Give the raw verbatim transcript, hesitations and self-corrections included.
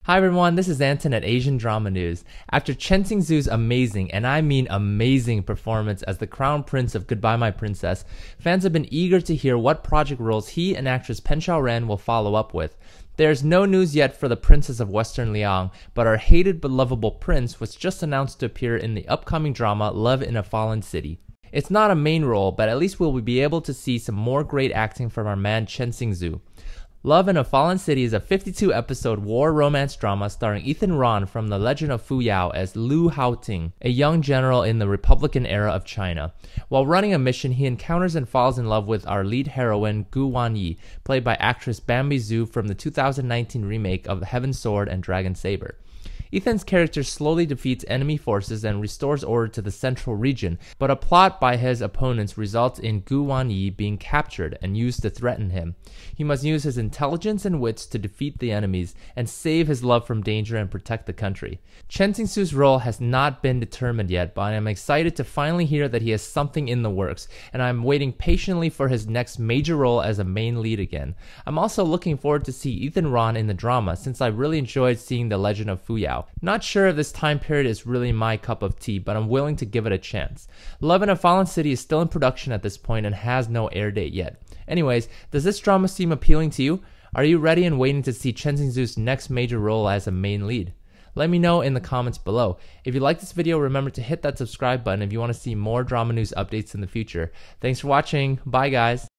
Hi everyone, this is Anton at Asian Drama News. After Chen Xing's amazing, and I mean amazing, performance as the Crown Prince of Goodbye My Princess, fans have been eager to hear what project roles he and actress Pen Xiaoran will follow up with. There's no news yet for the Princess of Western Liang, but our hated but lovable prince was just announced to appear in the upcoming drama Love in a Fallen City. It's not a main role, but at least we'll be able to see some more great acting from our man Chen Xing. Love in a Fallen City is a fifty-two episode war romance drama starring Ethan Ron from The Legend of Fu Yao as Lu Haoting, a young general in the Republican era of China. While running a mission, he encounters and falls in love with our lead heroine Gu Wanyi, played by actress Bambi Zhu from the two thousand nineteen remake of Heaven's Sword and Dragon Saber. Ethan's character slowly defeats enemy forces and restores order to the central region, but a plot by his opponents results in Gu Wanyi being captured and used to threaten him. He must use his intelligence and wits to defeat the enemies and save his love from danger and protect the country. Chen Xing's role has not been determined yet, but I am excited to finally hear that he has something in the works, and I am waiting patiently for his next major role as a main lead again. I'm also looking forward to see Ethan Ron in the drama, since I really enjoyed seeing The Legend of Fu Yao. Not sure if this time period is really my cup of tea, but I'm willing to give it a chance. Love in a Fallen City is still in production at this point and has no air date yet. Anyways, does this drama seem appealing to you? Are you ready and waiting to see Chen Xing's next major role as a main lead? Let me know in the comments below. If you like this video, remember to hit that subscribe button if you want to see more drama news updates in the future. Thanks for watching. Bye guys.